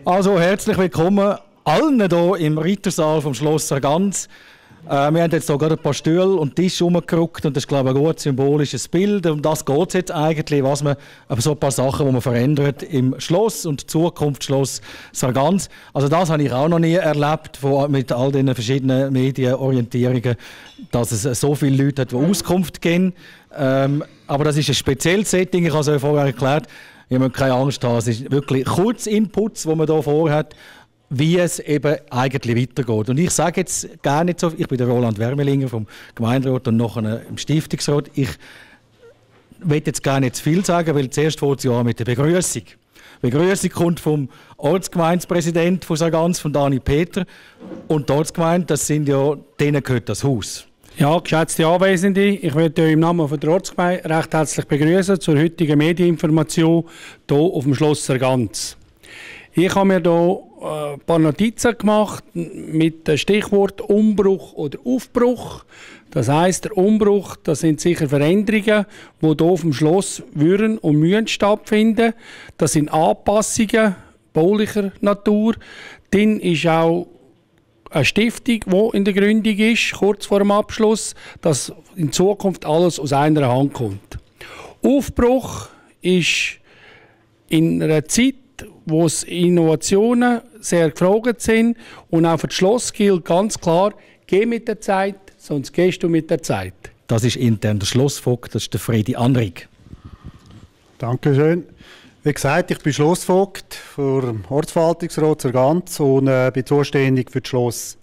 Also herzlich willkommen allen hier im Rittersaal vom Schloss Sargans. Wir haben jetzt hier gerade ein paar Stühle und Tische rumgerückt und das ist, glaube ich, ein gut symbolisches Bild. Um das geht es jetzt eigentlich, was man, aber so ein paar Sachen, die man verändert im Schloss und Zukunftsschloss Sargans. Also das habe ich auch noch nie erlebt mit all den verschiedenen Medienorientierungen, dass es so viele Leute hat, die Auskunft geben. Aber das ist ein spezielles Setting, ich habe es euch vorher erklärt. Ihr müsst keine Angst haben, es ist wirklich Kurzinputs, die man hier vorhat, wie es eben eigentlich weitergeht. Und ich sage jetzt gar nicht so, ich bin der Roland Wermelinger vom Gemeinderat und nachher im Stiftungsrat. Ich will jetzt gar nicht zu viel sagen, weil zuerst fängt es ja an mit der Begrüßung. Die Begrüßung kommt vom Ortsgemeindepräsidenten von Sargans, von Dani Peter. Und die Ortsgemeinde, das sind ja, denen gehört das Haus. Ja, geschätzte Anwesende, ich möchte euch im Namen der Ortsgemeinde recht herzlich begrüßen zur heutigen Medieninformation hier auf dem Schloss Sargans. Ich habe mir hier ein paar Notizen gemacht mit dem Stichwort Umbruch oder Aufbruch. Das heisst, der Umbruch, das sind sicher Veränderungen, die hier auf dem Schloss würden und müssen stattfinden. Das sind Anpassungen baulicher Natur. Dann ist auch eine Stiftung, die in der Gründung ist, kurz vor dem Abschluss, dass in Zukunft alles aus einer Hand kommt. Aufbruch ist in einer Zeit, wo es Innovationen sehr gefragt sind und auch für das Schloss gilt ganz klar, geh mit der Zeit, sonst gehst du mit der Zeit. Das ist intern der Schlossvogt, das ist der Fredi Anrig. Dankeschön. Wie gesagt, ich bin Schlossvogt vom Ortsverwaltungsrat Sargans und bin zuständig für das Schloss.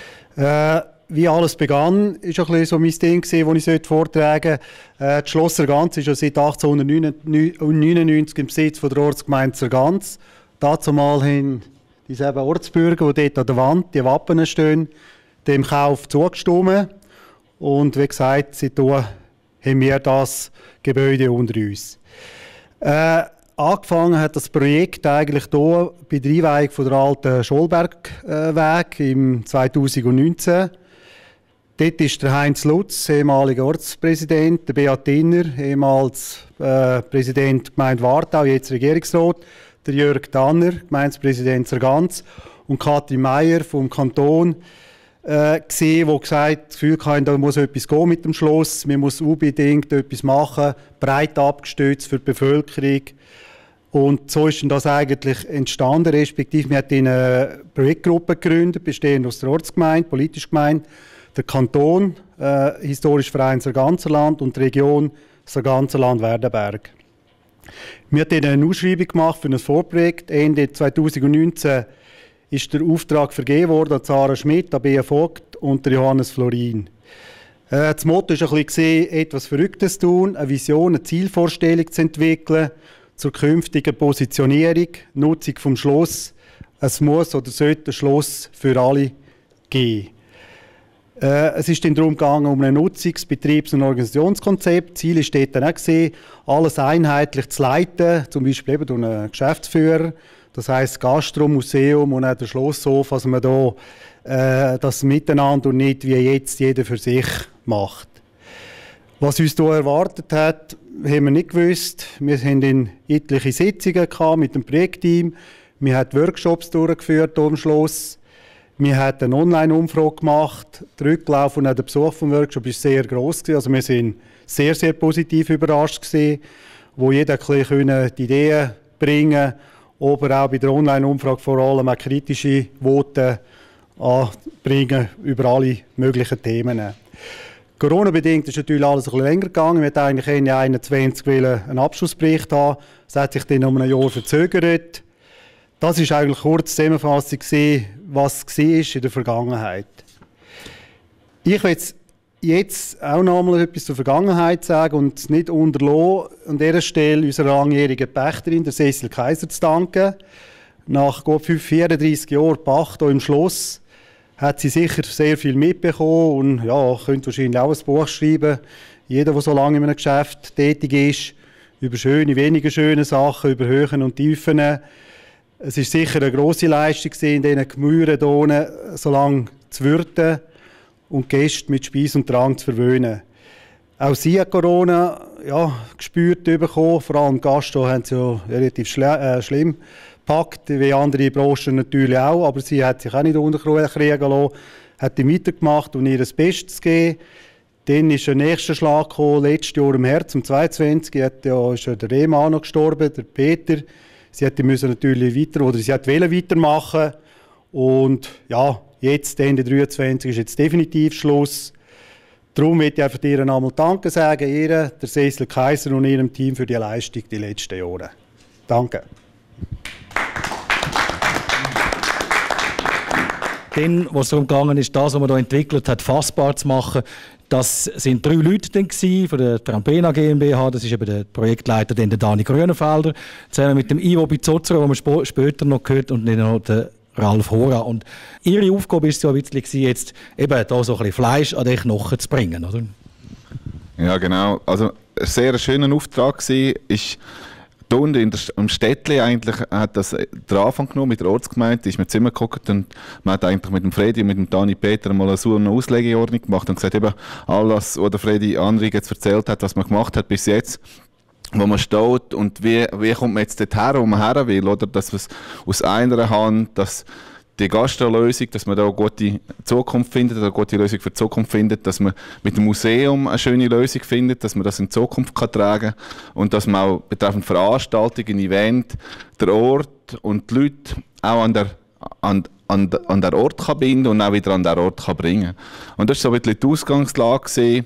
Wie alles begann, ist ein bisschen so mein Ding, das ich vortragen sollte. Das Schloss Sargans ist ja seit 1899 im Besitz der Ortsgemeinde Sargans. Dazumal haben die Ortsbürger, die dort an der Wand die Wappen stehen, dem Kauf zugestimmt. Und wie gesagt, seitdem haben wir das Gebäude unter uns. Angefangen hat das Projekt eigentlich hier bei der Einweihung von der alten Scholbergweg im 2019. Dort ist der Heinz Lutz, ehemaliger Ortspräsident, der Beat Dinner, ehemals Präsident der Gemeinde Wartau, jetzt Regierungsrat, der Jörg Danner, Gemeindepräsident Sargans und Katrin Meier vom Kanton gesehen, die das Gefühl hatten, da muss etwas gehen mit dem Schloss, man muss unbedingt etwas machen, breit abgestützt für die Bevölkerung. Und so ist das eigentlich entstanden, respektive wir haben eine Projektgruppe gegründet, bestehend aus der Ortsgemeinde, politischer Gemeinde, der Kanton, Historischer Verein Sarganserland und die Region Sarganserland-Werdenberg. Wir haben eine Ausschreibung gemacht für ein Vorprojekt. Ende 2019 ist der Auftrag vergeben worden an Sarah Schmidt, an Bea Vogt und Johannes Florin. Das Motto war ein bisschen, etwas Verrücktes tun, eine Vision, eine Zielvorstellung zu entwickeln zur künftigen Positionierung, Nutzung vom Schloss. Es muss oder sollte ein Schloss für alle geben. Es ist dann darum gegangen, um ein Nutzungs-, Betriebs- und Organisationskonzept. Ziel ist dort dann auch gewesen, alles einheitlich zu leiten, zum Beispiel eben durch einen Geschäftsführer. Das heisst Gastro, Museum und auch der Schlosshof, dass man da das miteinander und nicht wie jetzt jeder für sich macht. Was uns hier erwartet hat, haben wir nicht gewusst. Wir hatten etliche Sitzungen mit dem Projektteam. Wir haben Workshops durchgeführt hier am Schloss. Wir haben eine Online-Umfrage gemacht. Der Rücklauf und auch der Besuch vom Workshop war sehr gross. Also wir waren sehr, sehr positiv überrascht, wo jeder die Ideen bringen konnte, aber auch bei der Online-Umfrage vor allem auch kritische Voten anbringen über alle möglichen Themen. Corona-bedingt ist natürlich alles ein bisschen länger gegangen. Wir wollten eigentlich Ende 2021 einen Abschlussbericht haben. Das hat sich dann um ein Jahr verzögert. Das war eigentlich kurz Zusammenfassung, was war in der Vergangenheit. Ich will jetzt auch noch einmal etwas zur Vergangenheit sagen und nicht unterlassen, an dieser Stelle unserer langjährigen Pächterin, der Cecil Kaiser, zu danken. Nach gut 34 Jahren Pacht hier im Schloss hat sie sicher sehr viel mitbekommen und ja, könnte wahrscheinlich auch ein Buch schreiben. Jeder, der so lange in einem Geschäft tätig ist, über schöne, weniger schöne Sachen, über Höhen und Tiefen. Es war sicher eine grosse Leistung, in diesen Gemüren hier so lange zu wirten und Gäste mit Speis und Trank zu verwöhnen. Auch sie hat Corona gespürt bekommen. Vor allem Gastro haben sie ja relativ schlimm gepackt, wie andere Branchen natürlich auch, aber sie hat sich auch nicht unterkriegen lassen, hat weitergemacht und ihr das Bestes gegeben. Dann ist der nächste Schlag gekommen, letztes Jahr im März, im 22. Ist der Ehemann noch gestorben, der Peter. Sie musste natürlich weitermachen. Und ja, jetzt, Ende 23, ist jetzt definitiv Schluss. Darum möchte ich einfach dir einmal Danke sagen, ihr, der Cecil Kaiser und ihrem Team für die Leistung die letzten Jahre. Danke. Dann, was es darum gegangen ist, das, was man hier entwickelt hat, fassbar zu machen. Das sind 3 Leute dann von der Trampena GmbH. Das ist eben der Projektleiter, der Dani Grünenfelder, zusammen mit dem Ivo Bizzozero, den man später noch gehört, und dann noch der Ralf Hora. Und ihre Aufgabe war so ein bisschen, jetzt eben da so ein bisschen Fleisch an den Knochen zu bringen, oder? Ja, genau. Also ein sehr schöner Auftrag war, ist hier unten im Städtli eigentlich hat das den Anfang genommen mit der Ortsgemeinde, ist mir zusammengeguckt und man hat eigentlich mit dem Fredi und mit dem Dani Peter mal eine Auslegeordnung gemacht und gesagt, eben alles, was der Fredi Anrig jetzt erzählt hat, was man gemacht hat bis jetzt, wo man steht und wie kommt man jetzt dorthin, wo man her will, oder? Dass man aus einer Hand, dass die Gastrolösung, dass man da eine gute Zukunft findet, eine gute Lösung für die Zukunft findet, dass man mit dem Museum eine schöne Lösung findet, dass man das in Zukunft tragen kann und dass man auch betreffend Veranstaltungen, Event, der Ort und die Leute auch an der Ort kann binden und auch wieder an den Ort kann bringen. Und das war so ein bisschen die Ausgangslage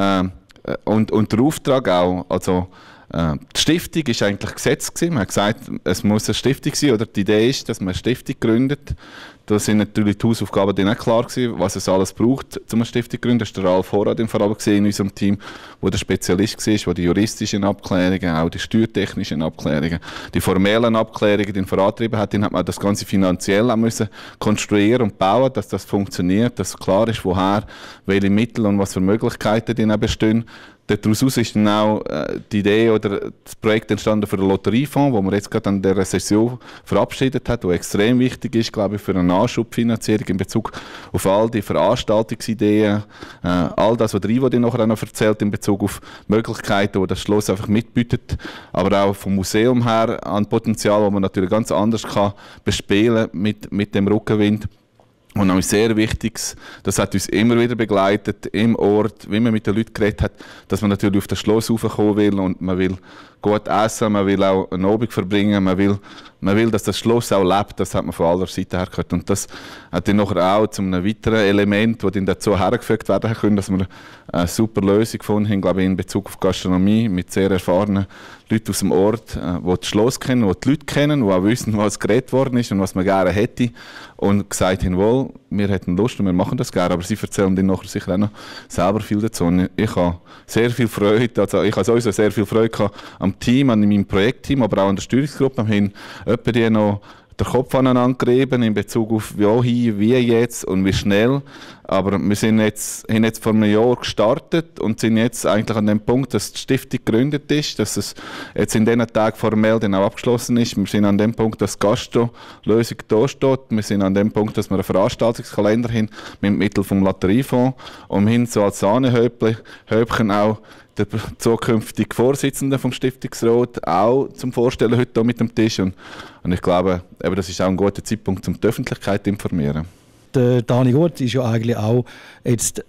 und der Auftrag auch. Also, die Stiftung war eigentlich Gesetz gewesen. Man hat gesagt, es muss eine Stiftung sein, oder die Idee ist, dass man eine Stiftung gründet. Da sind natürlich die Hausaufgaben dann auch klar gewesen, was es alles braucht, um eine Stiftung zu gründen. Das war der Ralf Hora vor allem in unserem Team, der der Spezialist war, der die juristischen Abklärungen, auch die steuertechnischen Abklärungen, die formellen Abklärungen vorantrieben hat. Dann hat man das Ganze finanziell auch müssen konstruieren und bauen, dass das funktioniert, dass klar ist, woher, welche Mittel und was für Möglichkeiten dann auch bestehen. Daraus ist dann auch die Idee oder das Projekt entstanden für den Lotteriefonds, wo man jetzt gerade an dieser Session verabschiedet hat, der extrem wichtig ist, glaube ich, für eine Nachschubfinanzierung in Bezug auf all die Veranstaltungsideen, all das, was der Ivo nachher auch noch erzählt in Bezug auf Möglichkeiten, die das Schloss einfach mitbietet, aber auch vom Museum her an Potenzial, das man natürlich ganz anders kann bespielen mit dem Rückenwind. Und auch sehr wichtig, das hat uns immer wieder begleitet, im Ort, wie man mit den Leuten geredet hat, dass man natürlich auf das Schloss raufkommen will und man will gut essen, man will auch einen Abend verbringen, man will, dass das Schloss auch lebt, das hat man von aller Seite her gehört. Und das hat dann nachher auch zu einem weiteren Element, das dann dazu hergefügt werden können, dass wir eine super Lösung gefunden haben, glaube ich, in Bezug auf Gastronomie mit sehr erfahrenen Leuten aus dem Ort, die das Schloss kennen, die die Leute kennen, die auch wissen, was geredet worden ist und was man gerne hätte. Und gesagt haben, wohl, wir hätten Lust und wir machen das gerne, aber sie erzählen dann nachher sicher auch noch selber viel dazu. Und ich habe sehr viel Freude, also ich habe sowieso sehr viel Freude gehabt am Team, an meinem Projektteam, aber auch an der Steuerungsgruppe. Wir haben etwa die noch den Kopf aneinander gerieben in Bezug auf wie jetzt und wie schnell. Aber wir haben jetzt vor einem Jahr gestartet und sind jetzt eigentlich an dem Punkt, dass die Stiftung gegründet ist, dass es jetzt in diesen Tagen formell dann auch abgeschlossen ist. Wir sind an dem Punkt, dass die Gastro-Lösung da steht. Wir sind an dem Punkt, dass wir einen Veranstaltungskalender haben mit Mitteln vom Lotteriefonds. Und wir haben so als Sahnehäubchen auch der zukünftige Vorsitzende vom Stiftungsrat auch zum Vorstellen heute hier mit dem Tisch. Und ich glaube, eben, das ist auch ein guter Zeitpunkt, um die Öffentlichkeit zu informieren. Der Dani Gurt ist ja eigentlich auch jetzt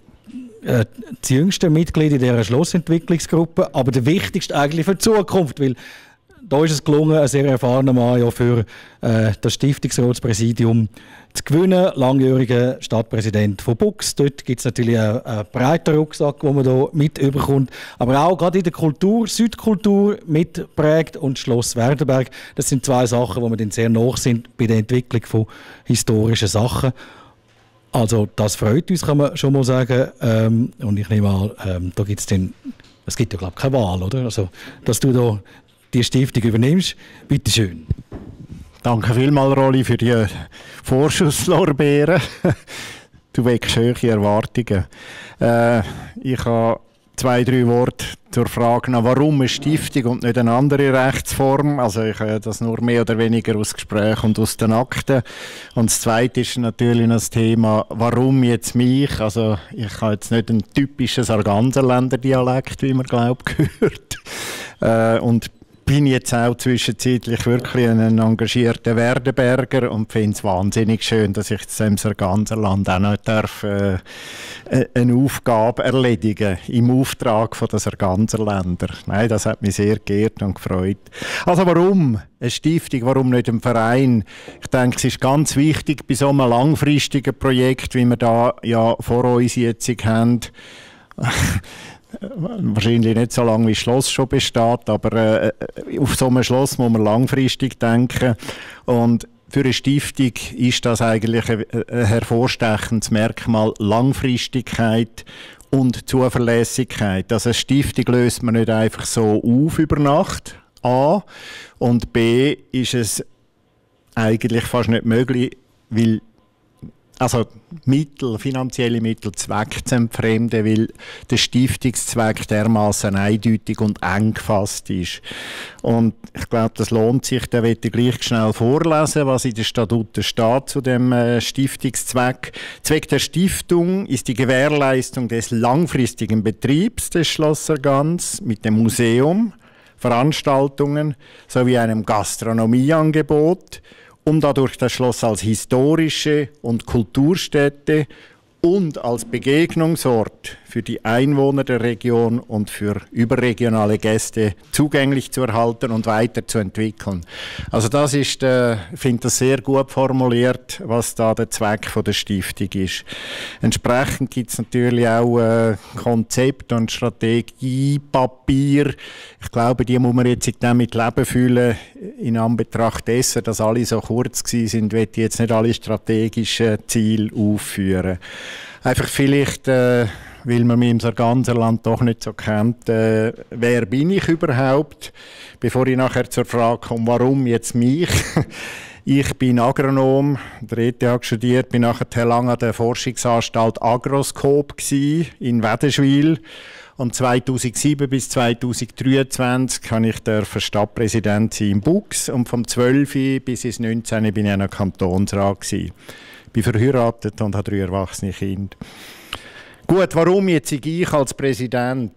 das jüngste Mitglied in dieser Schlossentwicklungsgruppe, aber der wichtigste eigentlich für die Zukunft, weil da ist es gelungen, einen sehr erfahrenen Mann ja für das Stiftungsratspräsidium zu gewinnen, langjähriger Stadtpräsident von Bux. Dort gibt es natürlich einen breiten Rucksack, den man da mit überkommt. Aber auch gerade in der Kultur, Südkultur mitprägt und Schloss Werdenberg. Das sind zwei Sachen, wo wir dann sehr nah sind bei der Entwicklung von historischen Sachen. Also das freut uns, kann man schon mal sagen. Und ich nehme an, da gibt es dann, es gibt ja glaube ich keine Wahl, oder? Also, dass du da die Stiftung übernimmst, bitte schön. Danke vielmals, Rolli, für die Vorschusslorbeeren. Du weckst hohe Erwartungen. Ich habe 2-3 Worte zur Frage nach, warum eine Stiftung und nicht eine andere Rechtsform. Also ich habe das nur mehr oder weniger aus Gesprächen und aus den Akten. Und das Zweite ist natürlich das Thema, warum jetzt mich? Also ich habe jetzt nicht einen typischen Sarganserländer Dialekt, wie man glaubt, gehört. Und bin jetzt auch zwischenzeitlich wirklich ein engagierter Werdenberger und finde es wahnsinnig schön, dass ich jetzt im Sarganserland auch noch darf, eine Aufgabe erledigen im Auftrag von den Sarganserländer. Nein, das hat mich sehr geehrt und gefreut. Also warum eine Stiftung, warum nicht ein Verein? Ich denke, es ist ganz wichtig bei so einem langfristigen Projekt, wie wir da ja vor uns jetzt haben, wahrscheinlich nicht so lange wie das Schloss schon besteht, aber auf so ein Schloss muss man langfristig denken. Und für eine Stiftung ist das eigentlich ein hervorstechendes Merkmal: Langfristigkeit und Zuverlässigkeit. Also eine Stiftung löst man nicht einfach so auf über Nacht, A. Und B ist es eigentlich fast nicht möglich, weil finanzielle Mittel Zweck zu entfremden, weil der Stiftungszweck dermaßen eindeutig und eng gefasst ist. Und ich glaube, das lohnt sich. Da werde ich gleich schnell vorlesen, was in den Statuten steht zu dem Stiftungszweck. Zweck der Stiftung ist die Gewährleistung des langfristigen Betriebs des Schloss Sargans mit dem Museum, Veranstaltungen sowie einem Gastronomieangebot, um dadurch das Schloss als historische und Kulturstätte und als Begegnungsort für die Einwohner der Region und für überregionale Gäste zugänglich zu erhalten und weiterzuentwickeln. Also das ist, ich finde das sehr gut formuliert, was da der Zweck von der Stiftung ist. Entsprechend gibt es natürlich auch Konzept und Strategiepapier. Ich glaube, die muss man jetzt mit Leben füllen. In Anbetracht dessen, dass alle so kurz waren, will ich jetzt nicht alle strategischen Ziele aufführen. Einfach vielleicht, weil man mich im Sarganserland doch nicht so kennt, wer bin ich überhaupt? Bevor ich nachher zur Frage komme, warum jetzt mich? Ich bin Agronom, der ETH studiert, bin nachher lange an der Forschungsanstalt Agroscope in Wädenswil. Und 2007 bis 2023 kann ich Stadtpräsident sein in Bux und vom 12 bis ins 19 bin ich noch Kantonsrat gewesen. Ich bin verheiratet und habe 3 erwachsene Kinder. Gut, warum jetzt ich als Präsident?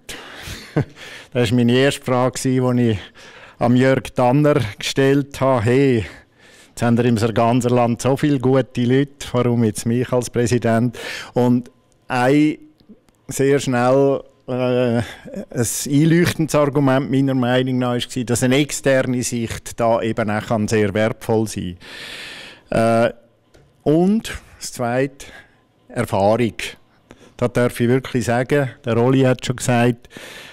Das war meine erste Frage, die ich am Jörg Tanner gestellt habe. Hey, jetzt haben wir im Sarganserland so viele gute Leute, warum jetzt mich als Präsident? Und ein sehr schnell ein einleuchtendes Argument meiner Meinung nach war, dass eine externe Sicht da eben auch sehr wertvoll sein kann. Und das Zweite, Erfahrung. Da darf ich wirklich sagen, der Rolli hat schon gesagt,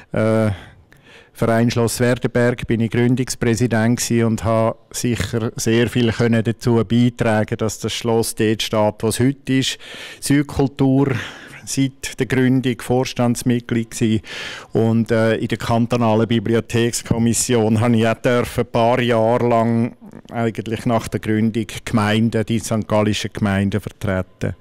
Verein Schloss Werdenberg bin ich Gründungspräsident und habe sicher sehr viel dazu beitragen, dass das Schloss dort steht, wo es heute ist. Südkultur, seit der Gründung Vorstandsmitglied gewesen. Und in der kantonalen Bibliothekskommission habe ich auch ein paar Jahre lang eigentlich nach der Gründung Gemeinden, die St. Gallischen Gemeinden vertreten.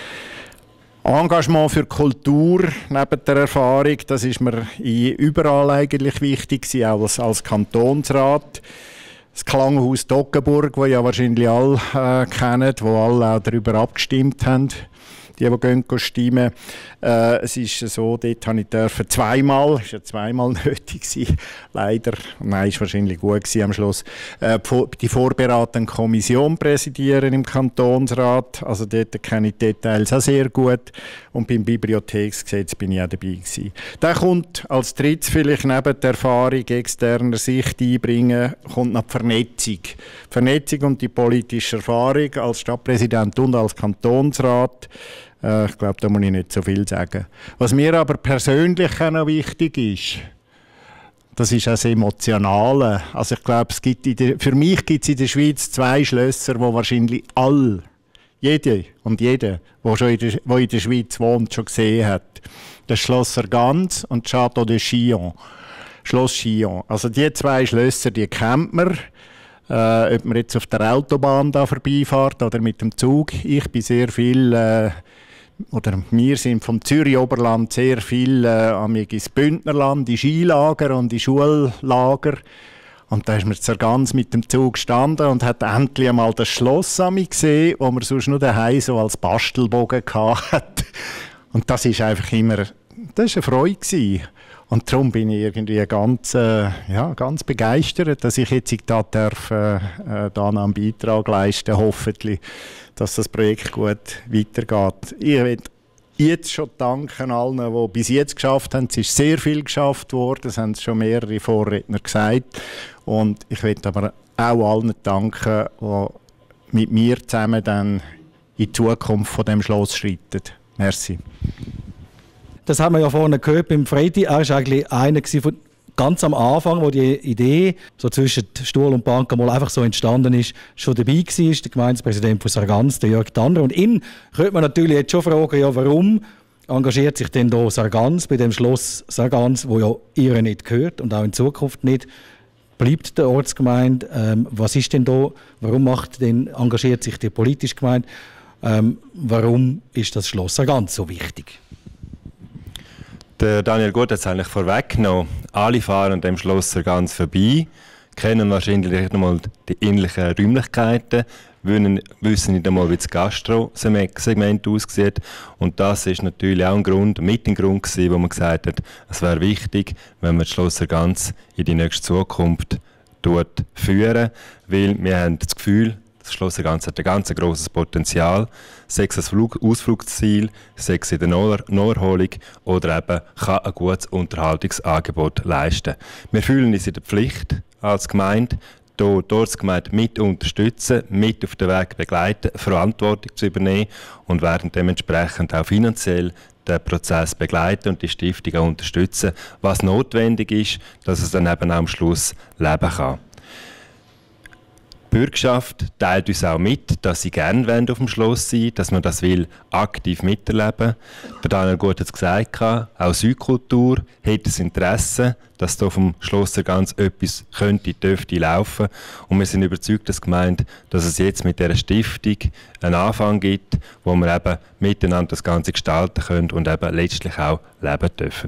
Engagement für Kultur neben der Erfahrung, das ist mir überall eigentlich wichtig gewesen, auch als Kantonsrat. Das Klanghaus Toggenburg, das ja wahrscheinlich alle kennen, wo alle auch darüber abgestimmt haben. Die gehen stimmen. Es ist so, dort habe ich zweimal, es war ja zweimal nötig gewesen, leider, nein, es war wahrscheinlich gut gewesen am Schluss, die vorberatende Kommission präsidieren im Kantonsrat. Also dort kenne ich die Details auch sehr gut. Und beim Bibliotheksgesetz bin ich auch dabei gewesen. Da kommt als drittes vielleicht neben der Erfahrung externer Sicht einbringen, kommt noch die Vernetzung. Die Vernetzung und die politische Erfahrung als Stadtpräsident und als Kantonsrat. Ich glaube, da muss ich nicht so viel sagen. Was mir aber persönlich auch noch wichtig ist, das ist auch das Emotionale. Also ich glaube, für mich gibt es in der Schweiz 2 Schlösser, wo wahrscheinlich jede, der in der Schweiz wohnt, schon gesehen hat. Das Schloss Sargans und Château de Chillon. Schloss Chillon. Also die 2 Schlösser, die kennt man. Ob man jetzt auf der Autobahn da vorbeifährt oder mit dem Zug. Ich bin sehr viel... wir sind vom Zürich-Oberland sehr viel ins Bündnerland, in Skilager und in Schullager. Und da ist man Sargans mit dem Zug gestanden und hat endlich einmal das Schloss gesehen, wo man sonst nur daheim so als Bastelbogen hatte. Und das ist einfach immer, das war eine Freude gewesen. Und darum bin ich irgendwie ganz begeistert, dass ich jetzt da darf, da noch einen Beitrag leisten, hoffentlich, dass das Projekt gut weitergeht. Ich will jetzt schon danken allen, die bis jetzt geschafft haben. Es ist sehr viel geschafft worden, das haben schon mehrere Vorredner gesagt. Und ich will aber auch allen danken, die mit mir zusammen dann in die Zukunft von dem Schloss schreiten. Merci. Das haben wir ja vorhin gehört beim Fredi. Er war eigentlich einer von ganz am Anfang, wo die Idee so zwischen Stuhl und Bank mal einfach so entstanden ist, schon dabei war, der Gemeindepräsident von Sargans, der Jörg Tanner. Und ihn könnte man natürlich jetzt schon fragen, ja, warum engagiert sich denn da Sargans bei dem Schloss Sargans, wo ja ihr nicht gehört und auch in Zukunft nicht bleibt der Ortsgemeinde. Was ist denn da? Warum engagiert sich die politische Gemeinde? Warum ist das Schloss Sargans so wichtig? Der Daniel Gut hat es eigentlich vorweggenommen. Alle fahren an dem Schloss Sargans vorbei, kennen wahrscheinlich nicht einmal die innerlichen Räumlichkeiten, wissen nicht einmal, wie das Gastro-Segment aussieht. Und das ist natürlich auch ein Grund gewesen, wo man gesagt hat, es wäre wichtig, wenn man das Schloss Sargans in die nächste Zukunft führen, weil wir haben das Gefühl, das Schloss Sargans hat ein ganz grosses Potenzial, sei es als Ausflugsziel, sei es in der Naherholung oder eben kann ein gutes Unterhaltungsangebot leisten. Wir fühlen uns in der Pflicht als Gemeinde, die Ortsgemeinde mit unterstützen, mit auf den Weg begleiten, Verantwortung zu übernehmen und werden dementsprechend auch finanziell den Prozess begleiten und die Stiftung auch unterstützen, was notwendig ist, dass es dann eben auch am Schluss leben kann. Die Bürgerschaft teilt uns auch mit, dass sie gerne auf dem Schloss sein wollen, dass man das will aktiv miterleben. Der Daniel Gut hat es gesagt, auch Südkultur hat das Interesse, dass da auf dem Schloss Sargans etwas dürfte laufen. Und wir sind überzeugt, dass es jetzt mit dieser Stiftung einen Anfang gibt, wo wir eben miteinander das Ganze gestalten können und eben letztlich auch leben dürfen.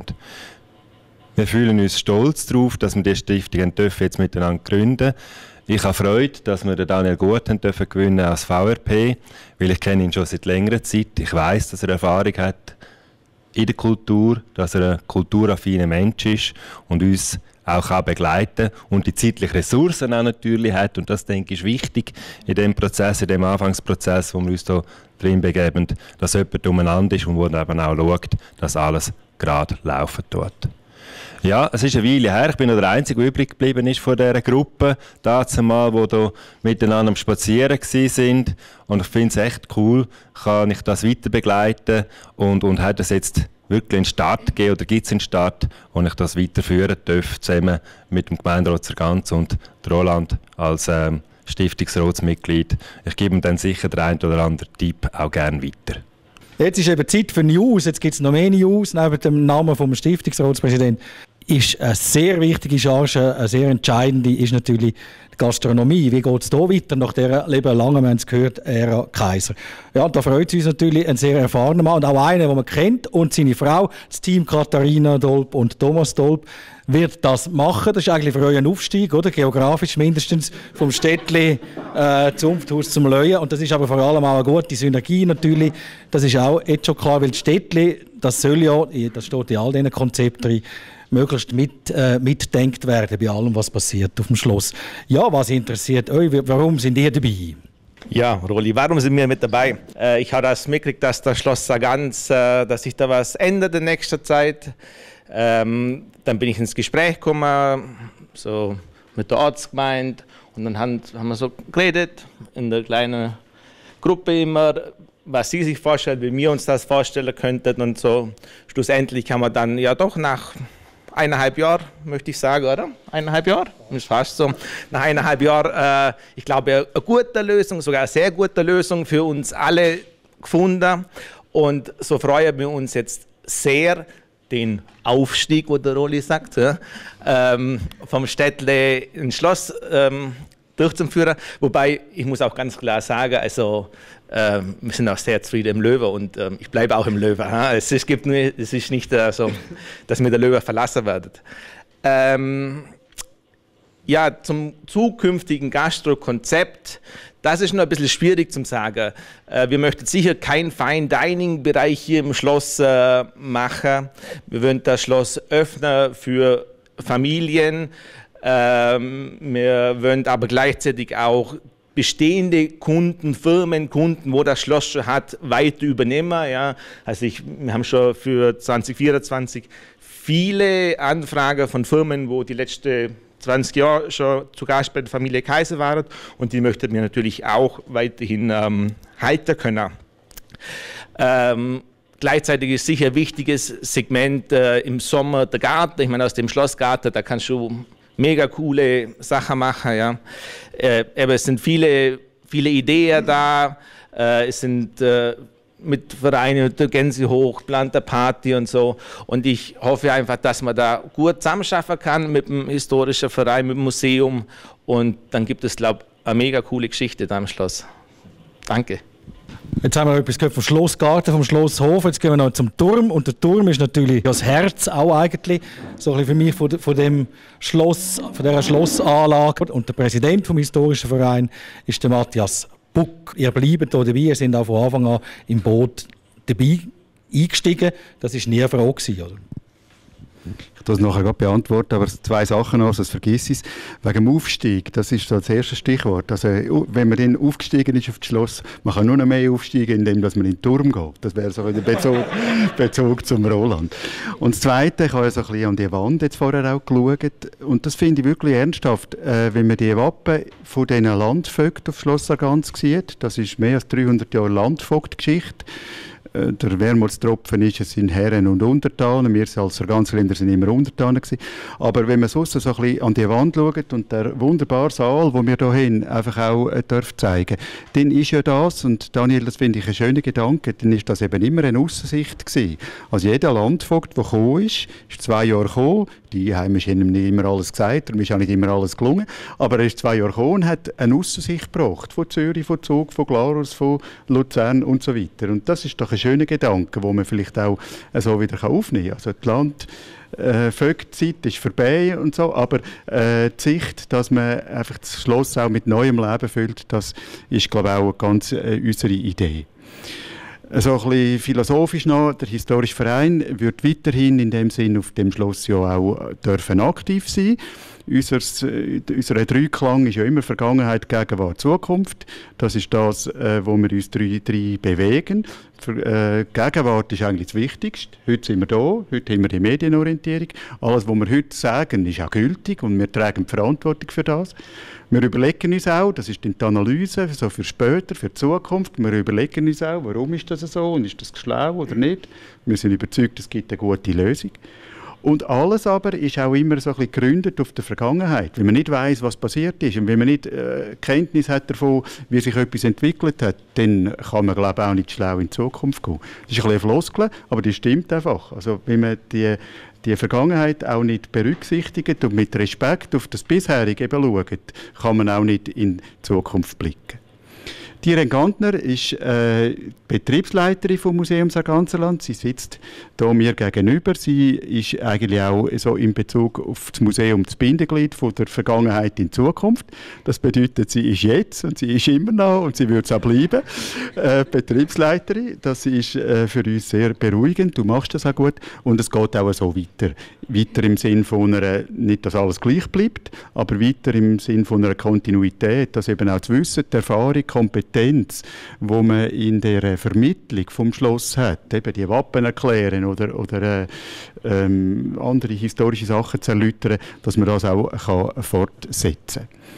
Wir fühlen uns stolz darauf, dass wir diese Stiftung jetzt miteinander gründen dürfen. Ich habe Freude, dass wir den Daniel Gut gewinnen als VRP, weil ich kenne ihn schon seit längerer Zeit. Ich weiss, dass er Erfahrung hat in der Kultur, dass er ein kulturaffiner Mensch ist und uns auch begleiten kann und die zeitlichen Ressourcen auch natürlich hat. Und das, denke ich, ist wichtig in dem Prozess, in dem Anfangsprozess, wo wir uns hier drin begeben, dass jemand umeinander ist und wo dann eben auch schaut, dass alles gerade laufen tut. Ja, es ist eine Weile her. Ich bin noch der Einzige, der übrig geblieben ist von dieser Gruppe. Dazu mal, die hier miteinander am Spazieren sind. Und ich finde es echt cool, kann ich das weiter begleiten und hat es jetzt wirklich einen Start gegeben oder gibt es einen Start, wo ich das weiterführen darf, zusammen mit dem Gemeinderat Sargans und Roland als Stiftungsratsmitglied. Ich gebe ihm dann sicher den einen oder anderen Tipp auch gerne weiter. Jetzt ist eben Zeit für News. Jetzt gibt es noch mehr News. Neben dem Namen vom Stiftungsratspräsidenten ist eine sehr wichtige Charge, eine sehr entscheidende, ist natürlich die Gastronomie. Wie geht es hier weiter nach dieser langen, wir haben es gehört, Ära Kaiser? Ja, da freut es uns natürlich, ein sehr erfahrener Mann und auch einer, den man kennt, und seine Frau, das Team Katharina Dolb und Thomas Dolb, wird das machen. Das ist eigentlich für euch ein Aufstieg, oder? Geografisch mindestens, vom Städtli Zunfthaus zum Löwen. Und das ist aber vor allem auch eine gute Synergie natürlich. Das ist auch jetzt schon klar, weil das Städtli, das soll ja, das steht in all diesen Konzepten, möglichst mitdenkt werden bei allem, was passiert auf dem Schloss. Ja, was interessiert euch? Warum sind ihr dabei? Ja, Roli, warum sind wir mit dabei? Ich habe das mitgekriegt, dass das Schloss Sargans, dass sich da was ändert in nächster Zeit. Dann bin ich ins Gespräch gekommen, so mit der Ortsgemeinde, und dann haben wir so geredet, in der kleinen Gruppe immer, was sie sich vorstellen, wie wir uns das vorstellen könnten, und so. Schlussendlich haben wir dann ja doch nach 1,5 Jahren, möchte ich sagen, oder? 1,5 Jahre? Ist fast so. Nach 1,5 Jahren, ich glaube, eine gute Lösung, sogar eine sehr gute Lösung für uns alle gefunden. Und so freuen wir uns jetzt sehr, den Aufstieg, wo der Roli sagt, vom Städtle ins Schloss durchzuführen. Wobei, ich muss auch ganz klar sagen, also wir sind auch sehr zufrieden im Löwe, und ich bleibe auch im Löwe. Es ist nicht so, dass mir der Löwe verlassen wird. Ja, zum zukünftigen Gastro-Konzept, das ist noch ein bisschen schwierig zu sagen. Wir möchten sicher keinen Fine-Dining-Bereich hier im Schloss machen. Wir wollen das Schloss öffnen für Familien. Wir wollen aber gleichzeitig auch bestehende Kunden, Firmenkunden, wo das Schloss schon hat, weiter übernehmen. Ja. Also wir haben schon für 2024 viele Anfragen von Firmen, wo die letzten 20 Jahre schon zu Gast bei der Familie Kaiser waren, und die möchten wir natürlich auch weiterhin halten können. Gleichzeitig ist sicher ein wichtiges Segment im Sommer der Garten. Ich meine, aus dem Schlossgarten, da kannst du mega coole Sachen machen. Ja. Aber es sind viele Ideen da. Es sind mit Vereinen, der Gänsehoch, Planter Party und so. Und ich hoffe einfach, dass man da gut zusammenarbeiten kann mit dem historischen Verein, mit dem Museum. Und dann gibt es, glaube ich, eine mega coole Geschichte da im Schloss. Danke. Jetzt haben wir etwas gehört vom Schlossgarten, vom Schlosshof. Jetzt gehen wir noch zum Turm. Und der Turm ist natürlich das Herz auch eigentlich, so ein bisschen für mich von dem Schloss, von dieser Schlossanlage. Und der Präsident vom historischen Verein ist der Matthias Buck. Ihr bleibt hier dabei, ihr seid auch von Anfang an im Boot dabei eingestiegen. Das war nie eine Frage gewesen, oder? Ich das nachher gerade beantworten, aber 2 Sachen noch, sonst vergiss ich es. Wegen dem Aufstieg, das ist so das erste Stichwort. Also, wenn man dann aufgestiegen ist auf das Schloss, man kann nur noch mehr aufsteigen, indem man in den Turm geht. Das wäre so der Bezug zum Roland. Und das Zweite, ich habe ja so ein bisschen an die Wand jetzt vorher auch geschaut, und das finde ich wirklich ernsthaft, wenn man die Wappen von diesen Landvögten auf Schloss Sargans sieht, das ist mehr als 300 Jahre Landvogtgeschichte. Der Wermutstropfen ist, es sind Herren und Untertanen. Wir als Sargansländer sind immer Untertanen gewesen. Aber wenn man sonst so ein bisschen an die Wand schaut und der wunderbare Saal, den wir hier haben, einfach auch zeigen, dann ist ja das, und Daniel, das finde ich einen schönen Gedanke, dann ist das eben immer eine Aussensicht gewesen. Also jeder Landvogt, der gekommen ist 2 Jahre gekommen, die Heimischen haben ihm nicht immer alles gesagt, ihm ist auch nicht immer alles gelungen, aber er ist 2 Jahre gekommen und hat eine Aussensicht gebracht, von Zürich, von Zug, von Glarus, von Luzern und so weiter. Und das ist doch ein schöner Gedanke, den man vielleicht auch so wieder aufnehmen kann. Also die Landvögtzeit ist vorbei und so, aber die Sicht, dass man einfach das Schloss auch mit neuem Leben füllt, das ist, glaube ich, auch ganz unsere Idee. So ein bisschen philosophisch noch, der historische Verein wird weiterhin in dem Sinn auf dem Schloss ja auch dürfen aktiv sein. Unser Dreiklang ist ja immer Vergangenheit, Gegenwart, Zukunft. Das ist das, wo wir uns drei bewegen. Gegenwart ist eigentlich das Wichtigste. Heute sind wir da, heute haben wir die Medienorientierung. Alles, was wir heute sagen, ist auch gültig und wir tragen die Verantwortung für das. Wir überlegen uns auch, das ist die Analyse so für später, für die Zukunft, wir überlegen uns auch, warum ist das so und ist das schlau oder nicht. Wir sind überzeugt, es gibt eine gute Lösung. Und alles aber ist auch immer so ein bisschen gegründet auf der Vergangenheit. Wenn man nicht weiss, was passiert ist und wenn man nicht Kenntnis hat davon, wie sich etwas entwickelt hat, dann kann man, glaube ich, auch nicht schlau in die Zukunft gehen. Das ist ein bisschen Floskel, aber das stimmt einfach. Also wenn man die Vergangenheit auch nicht berücksichtigt und mit Respekt auf das Bisherige eben schaut, kann man auch nicht in die Zukunft blicken. Die Irene Gantner ist Betriebsleiterin vom Museum Sarganserland. Sie sitzt hier mir gegenüber. Sie ist eigentlich auch so in Bezug auf das Museum das Bindeglied von der Vergangenheit in Zukunft. Das bedeutet, sie ist jetzt und sie ist immer noch und sie wird es auch bleiben. Betriebsleiterin, das ist für uns sehr beruhigend. Du machst das auch gut und es geht auch so weiter. Weiter im Sinn von einer, nicht, dass alles gleich bleibt, aber weiter im Sinn von einer Kontinuität, dass eben auch das Wissen, die Erfahrung, Kompetenz, wo man in der Vermittlung vom Schloss hat, eben die Wappen erklären oder andere historische Sachen zu erläutern, dass man das auch fortsetzen kann.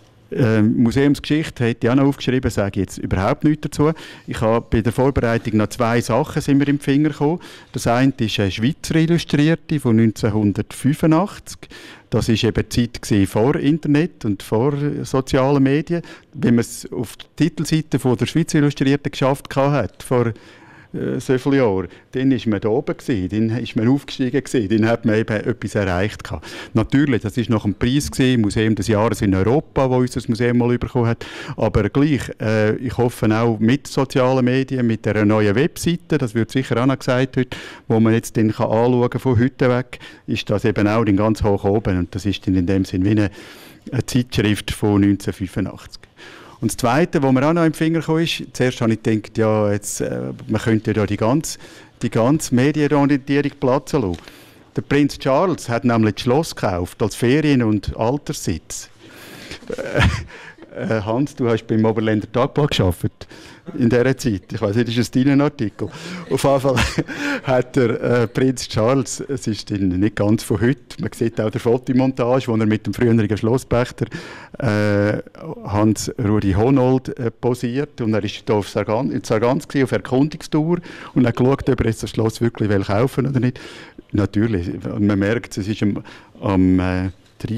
Museumsgeschichte hätte ich auch noch aufgeschrieben, sage ich jetzt überhaupt nichts dazu. Ich habe bei der Vorbereitung noch 2 Sachen sind mir im Finger gekommen. Das eine ist eine Schweizer Illustrierte von 1985. Das war eben die Zeit vor Internet und vor sozialen Medien. Wenn man es auf die Titelseite von der Schweizer Illustrierten geschafft hat, vor so viele Jahre, dann war man da oben, dann ist man aufgestiegen, dann hat man eben etwas erreicht. Natürlich, das war nach dem Preis, Museum des Jahres in Europa, wo uns das Museum mal bekommen hat, aber gleich, ich hoffe auch mit sozialen Medien, mit der neuen Webseite, das wird sicher auch noch gesagt heute, wo man jetzt dann anschauen kann von heute weg, ist das eben auch ganz hoch oben und das ist dann in dem Sinn wie eine Zeitschrift von 1985. Und das Zweite, was mir auch noch im Finger kam, ist, zuerst habe ich gedacht, ja, jetzt, man könnte ja die ganze Medienorientierung platzen lassen. Der Prinz Charles hat nämlich das Schloss gekauft als Ferien- und Alterssitz. Hans, du hast beim Oberländer Tagblatt gearbeitet in dieser Zeit. Ich weiß nicht, ist es dein Artikel? Auf jeden Fall hat der Prinz Charles, es ist nicht ganz von heute, man sieht auch der Fotomontage, wo er mit dem früheren Schlosspächter Hans-Rudi Honold posiert. Und er war hier in Sargans auf Erkundungstour und hat geschaut, ob er jetzt das Schloss wirklich kaufen will oder nicht. Natürlich, man merkt, es ist am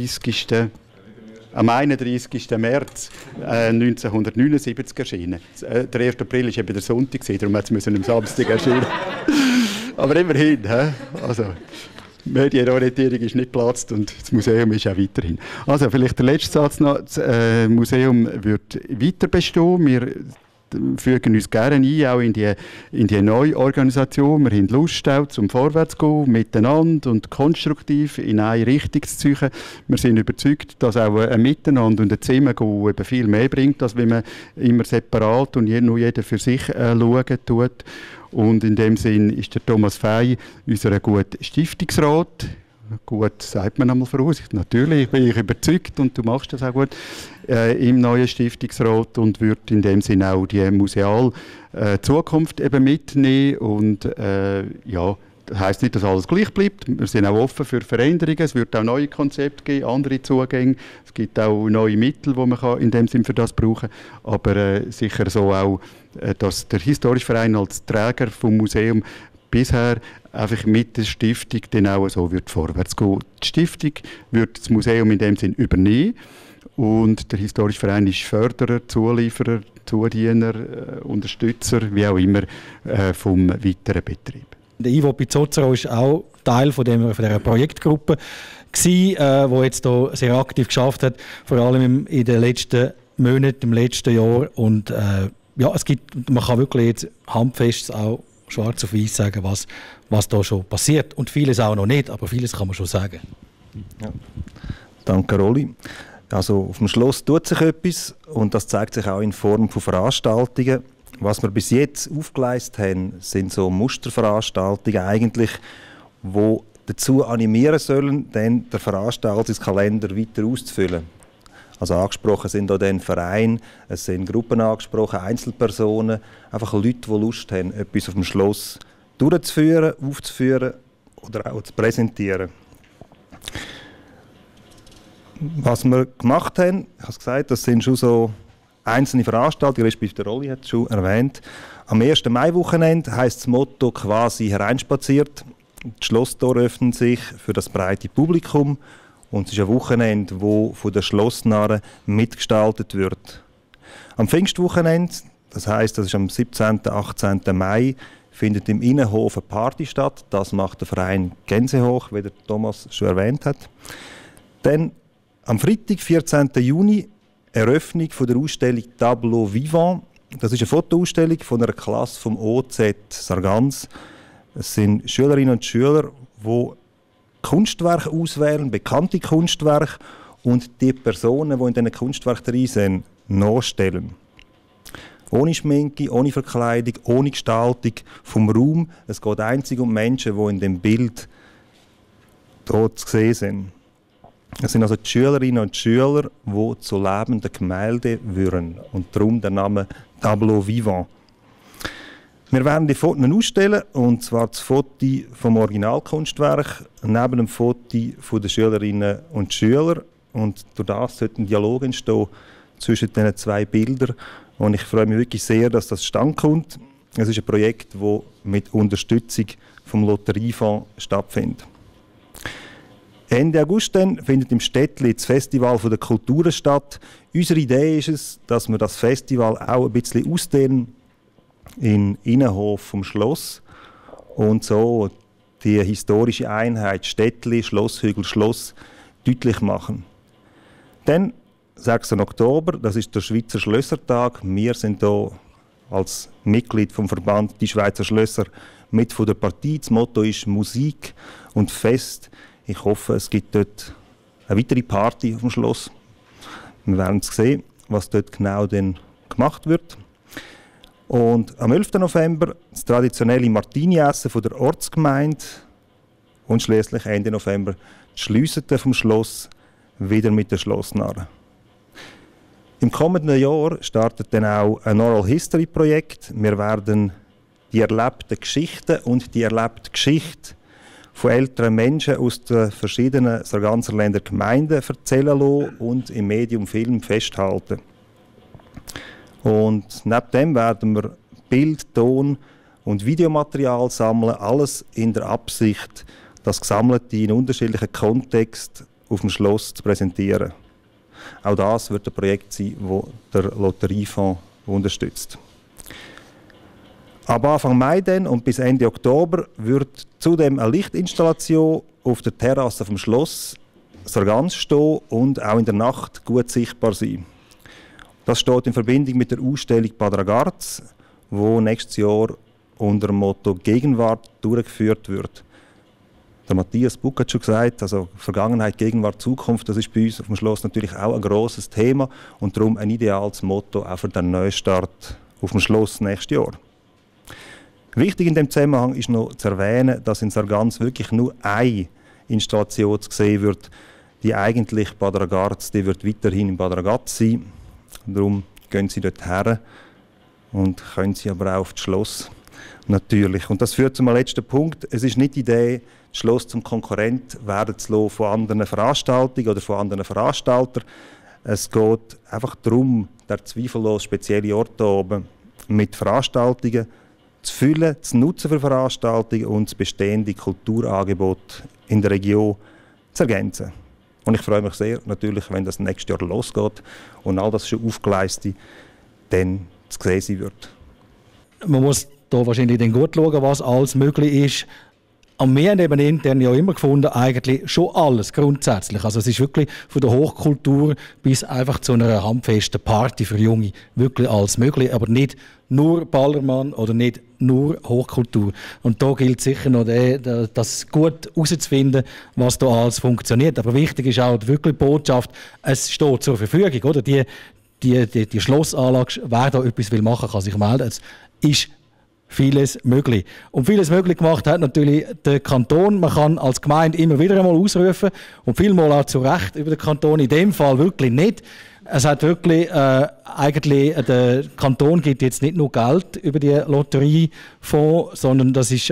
31. März 1979 erschienen. Der 1. April war eben der Sonntag, darum musste es am Samstag erscheinen. Aber immerhin, also Medienorientierung ist nicht geplatzt und das Museum ist auch weiterhin. Also vielleicht der letzte Satz noch, das Museum wird weiter bestehen. Wir fügen uns gerne ein, auch in die neue Organisation. Wir haben Lust, auch zum Vorwärts zu gehen, miteinander und konstruktiv in eine Richtung zu ziehen. Wir sind überzeugt, dass auch ein Miteinander und ein Zusammengehen eben viel mehr bringt, als wenn man immer separat und nur jeder für sich schauen tut. Und in dem Sinn ist der Thomas Fey unser guter Stiftungsrat. Gut, sagt man einmal voraus. Natürlich bin ich überzeugt und du machst das auch gut im neuen Stiftungsrat und wird in dem Sinne auch die museale Zukunft eben mitnehmen. Und ja, das heisst nicht, dass alles gleich bleibt. Wir sind auch offen für Veränderungen. Es wird auch neue Konzepte geben, andere Zugänge. Es gibt auch neue Mittel, die man in dem Sinn für das brauchen kann. Aber sicher so auch, dass der Historische Verein als Träger vom Museum bisher einfach mit der Stiftung dann auch so wird vorwärts gehen. Die Stiftung wird das Museum in dem Sinn übernehmen und der Historische Verein ist Förderer, Zulieferer, Zudiener, Unterstützer, wie auch immer, vom weiteren Betrieb. Der Ivo Pizzozero war auch Teil von dieser Projektgruppe, die jetzt hier sehr aktiv geschafft hat, vor allem in den letzten Monaten, im letzten Jahr. Und ja, man kann wirklich jetzt handfest auch schwarz auf weiß sagen, was da schon passiert. Und vieles auch noch nicht, aber vieles kann man schon sagen. Ja. Danke, Rolli. Also auf dem Schloss tut sich etwas und das zeigt sich auch in Form von Veranstaltungen. Was wir bis jetzt aufgeleistet haben, sind so Musterveranstaltungen eigentlich, die dazu animieren sollen, dann den Veranstaltungskalender weiter auszufüllen. Also angesprochen sind auch dann Vereine, es sind Gruppen angesprochen, Einzelpersonen, einfach Leute, die Lust haben, etwas auf dem Schloss durchzuführen, aufzuführen oder auch zu präsentieren. Was wir gemacht haben, ich habe es gesagt, das sind schon so einzelne Veranstaltungen, respektive der Rolli hat es schon erwähnt. Am 1. Mai-Wochenende heisst das Motto quasi hereinspaziert. Die Schlosstore öffnen sich für das breite Publikum. Und es ist ein Wochenende, das von den Schlossnarren mitgestaltet wird. Am Pfingstwochenende, das heisst, das ist am 17. und 18. Mai, findet im Innenhof eine Party statt. Das macht der Verein Gänsehoch, wie der Thomas schon erwähnt hat. Dann am Freitag, 14. Juni, Eröffnung von der Ausstellung Tableau Vivant. Das ist eine Fotoausstellung von einer Klasse vom OZ Sargans. Es sind Schülerinnen und Schüler, die Kunstwerke auswählen, bekannte Kunstwerke und die Personen, die in diesen Kunstwerken drin sind, nachstellen. Ohne Schminke, ohne Verkleidung, ohne Gestaltung vom Raum. Es geht einzig um Menschen, die in dem Bild dort zu sehen sind. Es sind also die Schülerinnen und Schüler, die zu lebenden Gemälden würden und darum der Name Tableau Vivant. Wir werden die Fotos ausstellen, und zwar das Foto vom Originalkunstwerk neben dem Foto der Schülerinnen und Schüler. Und durch das sollte ein Dialog entstehen zwischen diesen zwei Bildern. Und ich freue mich wirklich sehr, dass das zustande kommt. Es ist ein Projekt, das mit Unterstützung vom Lotteriefonds stattfindet. Ende August dann findet im Städtli das Festival der Kulturen statt. Unsere Idee ist es, dass wir das Festival auch ein bisschen ausdehnen in Innenhof vom Schloss und so die historische Einheit Städtli, Schlosshügel, Schloss deutlich machen. Dann 6. Oktober, das ist der Schweizer Schlössertag. Wir sind hier als Mitglied vom Verband Die Schweizer Schlösser mit von der Partie. Das Motto ist Musik und Fest. Ich hoffe, es gibt dort eine weitere Party auf dem Schloss. Wir werden sehen, was dort genau dann gemacht wird. Und am 11. November das traditionelle Martini-Essen von der Ortsgemeinde und schließlich Ende November die Schliessete vom Schloss wieder mit der Schlossnarre. Im kommenden Jahr startet dann auch ein Oral History Projekt. Wir werden die erlebten Geschichten und die erlebte Geschichte von älteren Menschen aus den verschiedenen Sarganserländer Gemeinden erzählen lassen und im Medium Film festhalten. Und neben dem werden wir Bild, Ton und Videomaterial sammeln, alles in der Absicht, das Gesammelte in unterschiedlichen Kontexten auf dem Schloss zu präsentieren. Auch das wird ein Projekt sein, das der Lotteriefonds unterstützt. Ab Anfang Mai dann und bis Ende Oktober wird zudem eine Lichtinstallation auf der Terrasse vom Schloss Sargans stehen und auch in der Nacht gut sichtbar sein. Das steht in Verbindung mit der Ausstellung Bad Ragaz, die nächstes Jahr unter dem Motto Gegenwart durchgeführt wird. Der Matthias Buck hat schon gesagt, also Vergangenheit, Gegenwart, Zukunft, das ist bei uns auf dem Schloss natürlich auch ein grosses Thema und darum ein ideales Motto auch für den Neustart auf dem Schloss nächstes Jahr. Wichtig in dem Zusammenhang ist noch zu erwähnen, dass in Sargans wirklich nur eine Installation zu sehen wird. Die eigentlich Bad Ragaz, die wird weiterhin in Bad Ragaz sein. Darum gehen Sie dort her und können Sie aber auch auf das Schloss natürlich. Und das führt zum letzten Punkt. Es ist nicht die Idee, das Schloss zum Konkurrent werden zu lassen von anderen Veranstaltungen oder von anderen Veranstaltern. Es geht einfach darum, der zweifellos spezielle Ort hier oben mit Veranstaltungen zu füllen, zu nutzen für Veranstaltungen und das bestehende Kulturangebot in der Region zu ergänzen. Und ich freue mich sehr, natürlich, wenn das nächstes Jahr losgeht und all das schon aufgeleistet dann zu sehen sein wird. Man muss da wahrscheinlich dann gut schauen, was alles möglich ist. Und wir haben eben intern ja immer gefunden, eigentlich schon alles grundsätzlich. Also es ist wirklich von der Hochkultur bis einfach zu einer handfesten Party für Junge wirklich alles möglich, aber nicht nur Ballermann oder nicht nur Hochkultur. Und da gilt sicher noch, das gut herauszufinden, was da alles funktioniert. Aber wichtig ist auch wirklich die Botschaft, es steht zur Verfügung. Oder? Die Schlossanlage, wer da etwas machen will, kann sich melden. Es ist vieles möglich. Und vieles möglich gemacht hat natürlich der Kanton. Man kann als Gemeinde immer wieder einmal ausrufen und vielmal auch zu Recht über den Kanton. In dem Fall wirklich nicht. Es hat wirklich, eigentlich, der Kanton gibt jetzt nicht nur Geld über die Lotteriefonds, sondern das ist,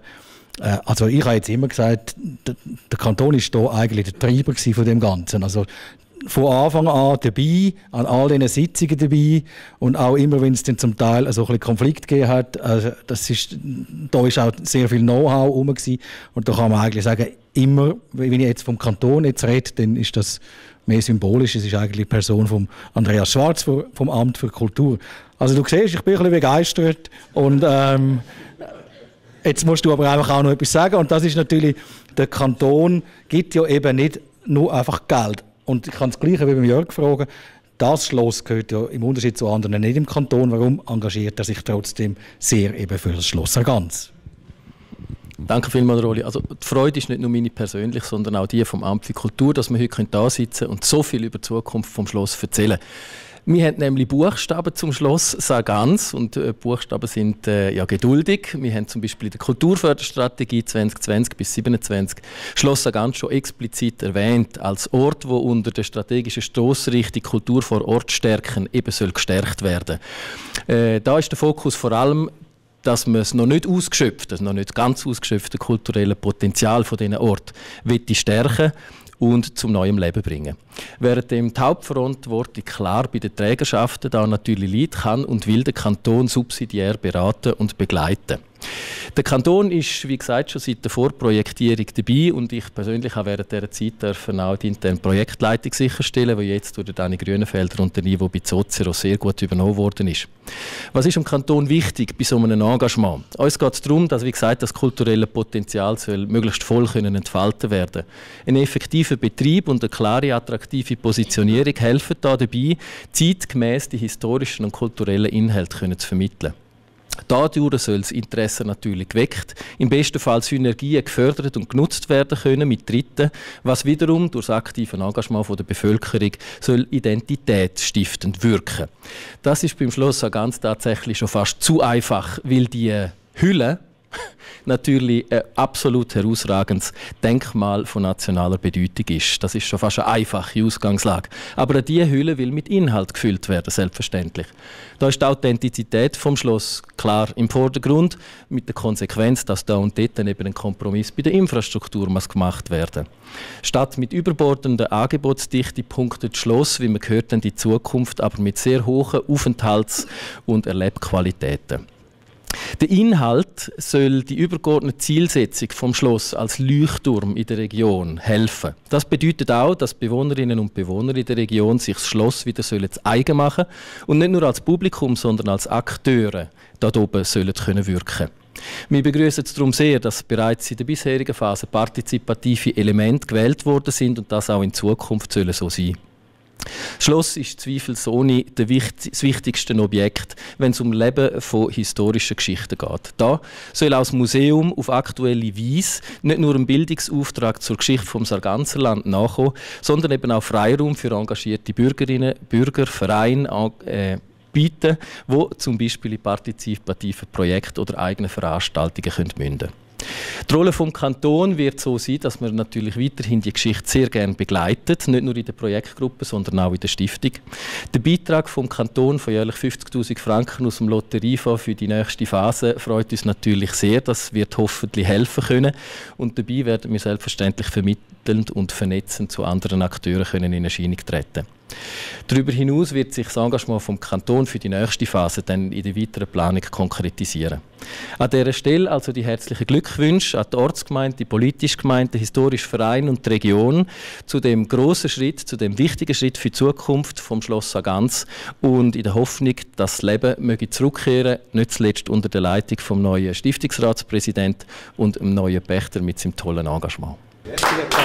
also ich habe jetzt immer gesagt, der Kanton ist da eigentlich der Treiber von dem Ganzen. Also von Anfang an dabei, an all diesen Sitzungen dabei und auch immer, wenn es dann zum Teil so ein bisschen Konflikt gegeben hat, da ist auch sehr viel Know-how rum gewesen. Und da kann man eigentlich sagen, immer, wenn ich jetzt vom Kanton jetzt rede, dann ist das mehr symbolisch. Es ist eigentlich die Person von Andreas Schwarz vom Amt für Kultur. Also du siehst, ich bin ein bisschen begeistert und jetzt musst du aber einfach auch noch etwas sagen und das ist natürlich, der Kanton gibt ja eben nicht nur einfach Geld. Und ich kann das Gleiche wie beim Jörg fragen, das Schloss gehört ja im Unterschied zu anderen nicht im Kanton. Warum engagiert er sich trotzdem sehr eben für das Schloss Sargans? Danke vielmals, Rolli. Also die Freude ist nicht nur meine persönlich, sondern auch die vom Amt für Kultur, dass wir heute da sitzen und so viel über die Zukunft vom Schloss erzählen. Wir haben nämlich Buchstaben zum Schloss Sargans und Buchstaben sind ja geduldig. Wir haben zum Beispiel in der Kulturförderstrategie 2020 bis 2027 Schloss Sargans schon explizit erwähnt als Ort, wo unter der strategischen Stossrichtung Kultur vor Ort stärken eben soll gestärkt werden. Da ist der Fokus vor allem, dass man das noch nicht ausgeschöpfte, das noch nicht ganz ausgeschöpfte kulturelle Potenzial von diesen Ort stärken und zum neuen Leben bringen. Während die Hauptverantwortung klar bei den Trägerschaften da natürlich liegt, kann und will der Kanton subsidiär beraten und begleiten. Der Kanton ist, wie gesagt, schon seit der Vorprojektierung dabei und ich persönlich habe während dieser Zeit dürfen auch die interne Projektleitung sicherstellen, die jetzt durch Dani Grünenfelder und den Ivo Bizozero sehr gut übernommen worden ist. Was ist dem Kanton wichtig bei so einem Engagement? Uns geht es darum, dass, wie gesagt, das kulturelle Potenzial soll möglichst voll entfalten werden. Ein effektiver Betrieb und eine klare, attraktive Positionierung helfen da dabei, zeitgemäß die historischen und kulturellen Inhalte zu vermitteln. Dadurch soll das Interesse natürlich geweckt, im besten Fall Synergien gefördert und genutzt werden können mit Dritten, was wiederum durch das aktive Engagement der Bevölkerung soll identitätsstiftend wirken. Das ist beim Schloss Sargans tatsächlich schon fast zu einfach, weil die Hülle natürlich ein absolut herausragendes Denkmal von nationaler Bedeutung ist. Das ist schon fast eine einfache Ausgangslage. Aber diese Hülle will mit Inhalt gefüllt werden, selbstverständlich. Da ist die Authentizität vom Schloss klar im Vordergrund, mit der Konsequenz, dass da und dort dann eben ein Kompromiss bei der Infrastruktur muss gemacht werden. Statt mit überbordender Angebotsdichte punktet das Schloss, wie man gehört, dann die Zukunft, aber mit sehr hohen Aufenthalts- und Erlebqualitäten. Der Inhalt soll die übergeordnete Zielsetzung vom Schloss als Leuchtturm in der Region helfen. Das bedeutet auch, dass Bewohnerinnen und Bewohner in der Region sich das Schloss wieder zu eigen machen und nicht nur als Publikum, sondern als Akteure dort oben sollen können wirken. Wir begrüßen es darum sehr, dass bereits in der bisherigen Phase partizipative Elemente gewählt worden sind und das auch in Zukunft so sein soll. Das Schloss ist zweifelsohne das wichtigste Objekt, wenn es um Leben von historischen Geschichten geht. Da soll auch das Museum auf aktuelle Weise nicht nur einen Bildungsauftrag zur Geschichte vom Sarganserland nachkommen, sondern eben auch Freiraum für engagierte Bürgerinnen, Bürger, Vereine bieten, die zum Beispiel in partizipativen Projekten oder eigenen Veranstaltungen münden können. Die Rolle des Kantons wird so sein, dass man natürlich weiterhin die Geschichte sehr gerne begleitet, nicht nur in der Projektgruppe, sondern auch in der Stiftung. Der Beitrag vom Kanton von jährlich 50'000 Franken aus dem Lotteriefonds für die nächste Phase freut uns natürlich sehr. Das wird hoffentlich helfen können. Und dabei werden wir selbstverständlich vermittelnd und vernetzend zu anderen Akteuren in Erscheinung treten. Darüber hinaus wird sich das Engagement vom Kanton für die nächste Phase dann in der weiteren Planung konkretisieren. An dieser Stelle also die herzlichen Glückwünsche an die Ortsgemeinde, die politische Gemeinde, den historischen Verein und die Region zu dem grossen Schritt, zu dem wichtigen Schritt für die Zukunft vom Schloss Sargans und in der Hoffnung, dass das Leben möge zurückkehren, nicht zuletzt unter der Leitung vom neuen Stiftungsratspräsidenten und dem neuen Pächter mit seinem tollen Engagement.